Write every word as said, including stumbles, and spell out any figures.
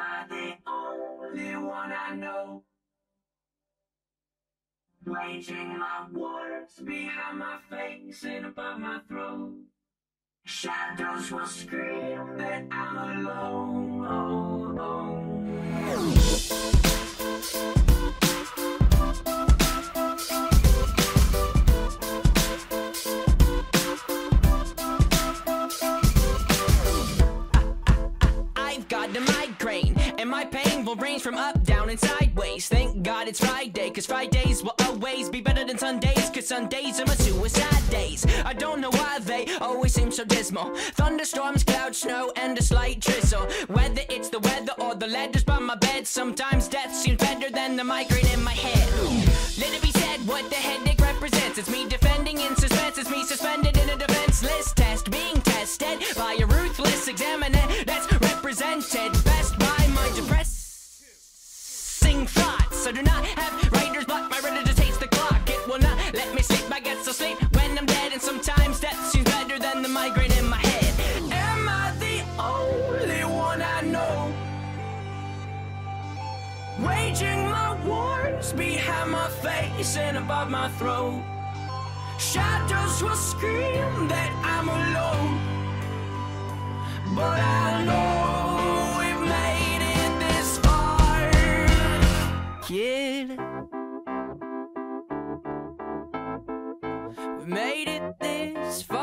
I the only one I know? Waging my wars behind my face and above my throat. Shadows will scream that I'm alone. Oh, oh. I've got a migraine, and my pain will range from up, down, and sideways. Thank God it's Friday, cause Fridays will always be better than Sundays, cause Sundays are my suicide days. I don't know why they always seem so dismal. Thunderstorms, clouds, snow, and a slight drizzle. Whether it's the weather or the letters by my bed, sometimes death seems better than the migraine in my head. Let it be said what the headache represents. It's me defending in suspense, it's me suspended in a defenseless test, being tested by a ruthless examiner that's represented best by my depressing thoughts. I do not have writer's block, my retina just hates the clock. It will not let me sleep, I get so sleep when I'm dead. And sometimes death seems better than the migraine in my head. Am I the only one I know? Waging my wars behind my face and above my throat. Shadows will scream that I'm alone, but I know we've made it this far, Kid, we made it this far.